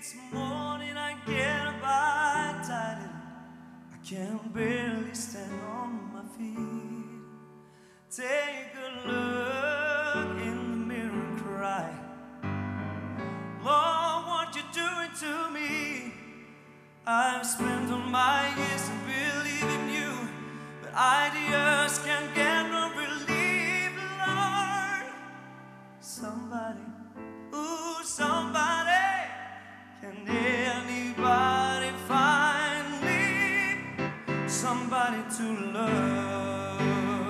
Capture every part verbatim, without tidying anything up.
Each morning I get up, I tired, I can barely stand on my feet. Take a look in the mirror and cry, Lord, what you doing to me? I've spent all my years in believing you, but I just can't get no relief, Lord. Somebody, ooh, somebody, can anybody find me somebody to love?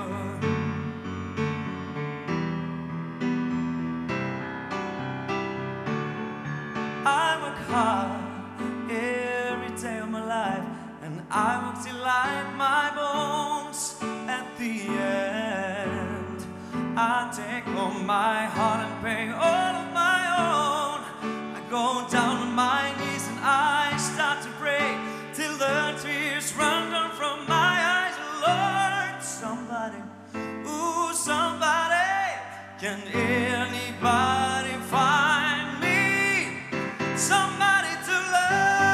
I work hard every day of my life, and I work till I my bones. At the end, I take all my heart and pay all of my own. I go down on my knees and I start to pray till the tears run down from my eyes. Lord, somebody, ooh, somebody, can anybody find me somebody to love?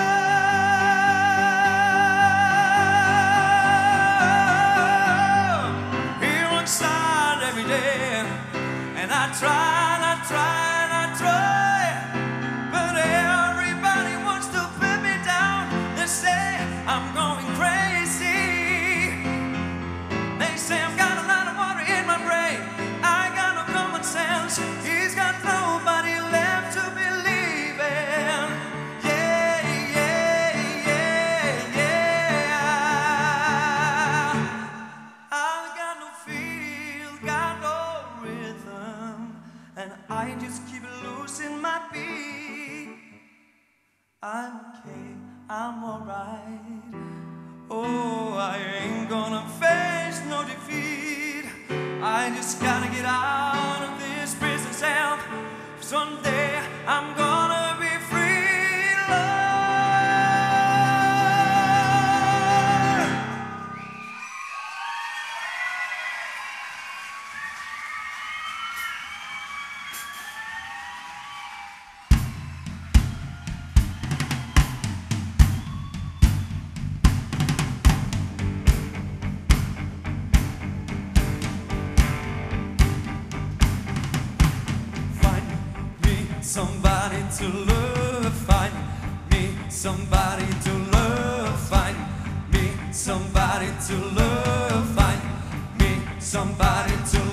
Here on side every day, and I try and I try and I try, but everybody wants to put me down. They say I'm going crazy. They say I've got a lot of water in my brain. I got no common sense. He's got nobody left to believe in. Yeah, yeah, yeah, yeah. I've got no feel, got no rhythm, and I just keep losing my beat. I'm okay, I'm alright. Oh, I ain't gonna face no defeat. I just gotta get out of this prison cell. Someday I'm gonna be free, Lord. Somebody to love, find me somebody to love, find me somebody to love, find me somebody to